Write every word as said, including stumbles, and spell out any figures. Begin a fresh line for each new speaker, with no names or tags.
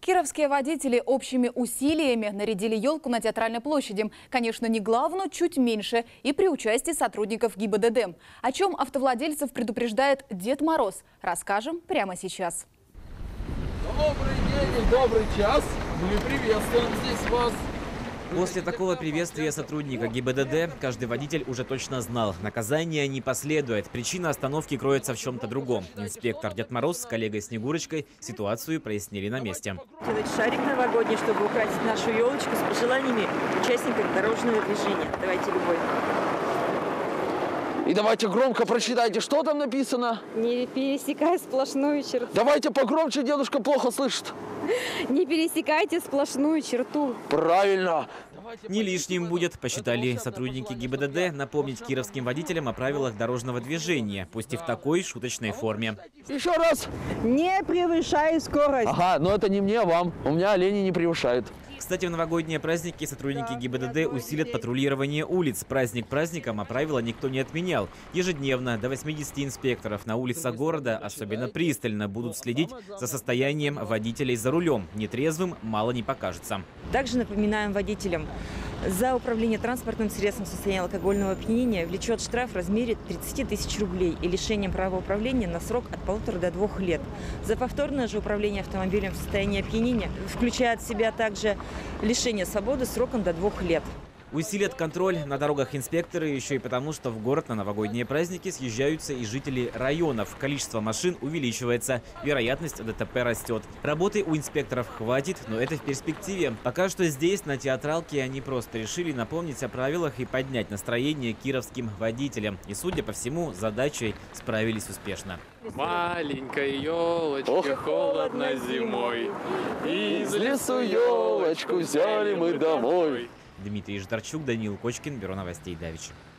Кировские водители общими усилиями нарядили елку на Театральной площади. Конечно, не главную, чуть меньше, и при участии сотрудников ГИБДД. О чем автовладельцев предупреждает Дед Мороз, расскажем прямо сейчас.
Добрый день и добрый час. Мы приветствуем здесь вас.
После такого приветствия сотрудника ГИБДД каждый водитель уже точно знал, наказание не последует. Причина остановки кроется в чем-то другом. Инспектор Дед Мороз с коллегой Снегурочкой ситуацию прояснили на месте.
Делать шарик новогодний, чтобы украсить нашу елочку с пожеланиями участников дорожного движения. Давайте любой.
И давайте громко прочитайте, что там написано.
Не пересекай сплошную черту.
Давайте погромче, дедушка плохо слышит.
Не пересекайте сплошную черту.
Правильно.
Не лишним будет, посчитали сотрудники ГИБДД, напомнить кировским водителям о правилах дорожного движения, пусть и в такой шуточной форме.
Еще раз.
Не превышай скорость.
Ага, но это не мне, а вам. У меня олени не превышают.
Кстати, в новогодние праздники сотрудники ГИБДД усилят патрулирование улиц. Праздник праздником, а правила никто не отменял. Ежедневно до восьмидесяти инспекторов на улицах города особенно пристально будут следить за состоянием водителей за рулем. Нетрезвым мало не покажется.
Также напоминаем водителям, за управление транспортным средством в состоянии алкогольного опьянения влечет штраф в размере тридцати тысяч рублей и лишением права управления на срок от полутора до двух лет. За повторное же управление автомобилем в состоянии опьянения включает в себя также лишение свободы сроком до двух лет.
Усилят контроль на дорогах инспекторы еще и потому, что в город на новогодние праздники съезжаются и жители районов. Количество машин увеличивается, вероятность ДТП растет. Работы у инспекторов хватит, но это в перспективе. Пока что здесь, на Театралке, они просто решили напомнить о правилах и поднять настроение кировским водителям. И, судя по всему, с задачей справились успешно.
Маленькой елочке холодно зимой.
Из лесу елочку взяли мы домой.
Дмитрий Ждарчук, Даниил Кочкин, Бюро новостей Давича.